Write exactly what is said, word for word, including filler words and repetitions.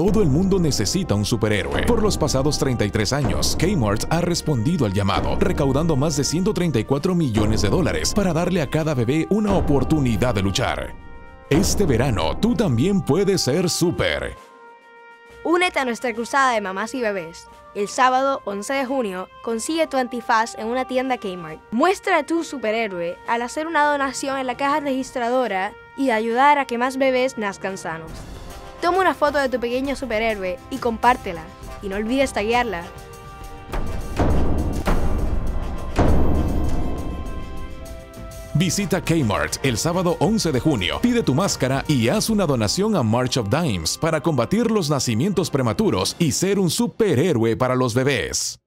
Todo el mundo necesita un superhéroe. Por los pasados treinta y tres años, Kmart ha respondido al llamado, recaudando más de ciento treinta y cuatro millones de dólares para darle a cada bebé una oportunidad de luchar. Este verano, tú también puedes ser súper. Únete a nuestra cruzada de mamás y bebés. El sábado once de junio, consigue tu antifaz en una tienda Kmart. Muestra a tu superhéroe al hacer una donación en la caja registradora y ayudar a que más bebés nazcan sanos. Toma una foto de tu pequeño superhéroe y compártela. Y no olvides taguearla. Visita Kmart el sábado once de junio, pide tu máscara y haz una donación a March of Dimes para combatir los nacimientos prematuros y ser un superhéroe para los bebés.